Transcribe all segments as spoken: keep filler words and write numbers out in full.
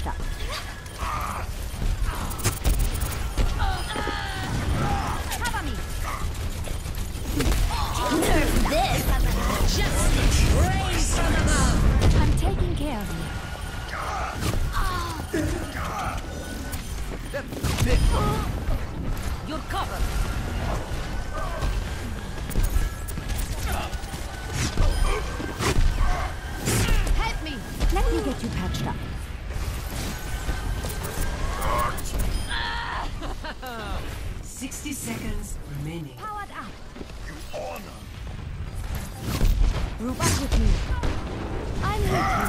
patched up. Cover me. Nerf this. Justice rays from above. I'm taking care of you. You're covered. Help me. Let me get you patched up. Sixty seconds remaining. Powered up. You honor. Group up with me. I'm with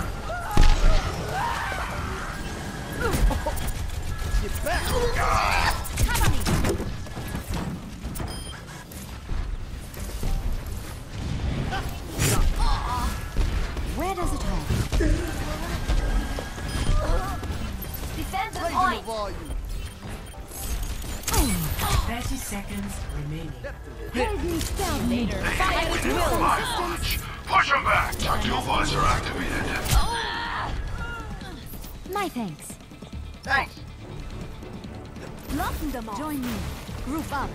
you. Get back. Cover me. Where does it hurt? Defend the point. Thirty seconds remaining. Hold me down later. Fire at will. Overwatch. Push them back. Tactical visor activated. My thanks. Thanks. Blocking them all. Join me. Group up.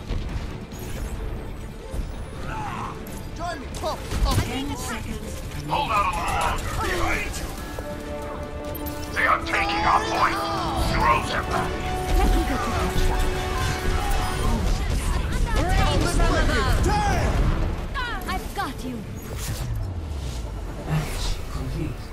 Join me. Pump. Up. Ten seconds. Hold out a little longer. Right. They are taking our point. Throw them back. Let me get you patched up. I've got you. Match complete.